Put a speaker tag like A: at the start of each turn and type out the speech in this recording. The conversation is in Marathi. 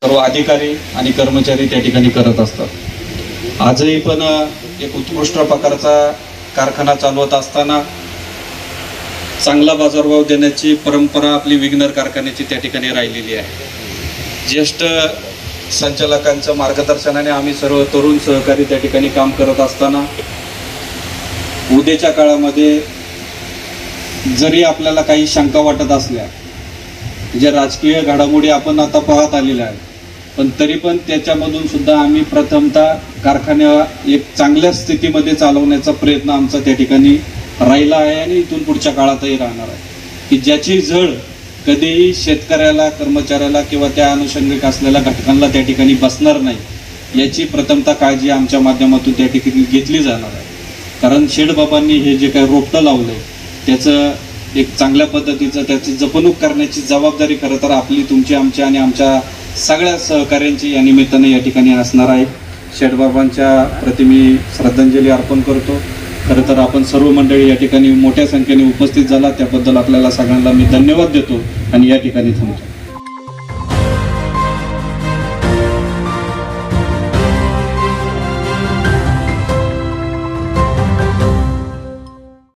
A: सर्व अधिकारी आणि कर्मचारी त्या ठिकाणी करत असतात। आजही पण एक उत्कृष्ट प्रकारचा कारखाना चालवत असताना चांगला बाजारभाव देण्याची परंपरा आपली विघ्नर कारखान्याची त्या ठिकाणी राहिलेली आहे। ज्येष्ठ संचालकांच्या मार्गदर्शनाने आम्ही सर्व तरुण सहकारी त्या ठिकाणी काम करत असताना उद्याच्या काळामध्ये जरी आपल्याला काही शंका वाटत असल्या, ज्या राजकीय घडामोडी आपण आता पाहत आलेल्या आहेत, पण तरी पण त्याच्यामधून सुद्धा आम्ही प्रथमतः कारखान्या एक चांगल्या स्थितीमध्ये चालवण्याचा प्रयत्न आमचा त्या ठिकाणी राहिला आहे आणि इथून पुढच्या काळातही राहणार आहे, की ज्याची झळ कधीही शेतकऱ्याला, कर्मचाऱ्याला किंवा त्या अनुषंगिक असलेल्या घटकांना त्या ठिकाणी बसणार नाही याची प्रथमतः काळजी आमच्या माध्यमातून त्या ठिकाणी घेतली जाणार आहे। कारण शेठबाबांनी हे जे काही रोपटं लावलंय त्याचं एक चांगल्या पद्धतीचं त्याची जपणूक करण्याची जबाबदारी खरं तर आपली, तुमची, आमची आणि आमच्या सगळ्या सहकाऱ्यांची या निमित्ताने या ठिकाणी असणार आहे। शेठबाबांच्या प्रति मी श्रद्धांजली अर्पण करतो। खरं तर आपण सर्व मंडळी या ठिकाणी मोठ्या संख्येने उपस्थित झाला त्याबद्दल आपल्याला सगळ्यांना मी धन्यवाद देतो आणि या ठिकाणी थांबतो।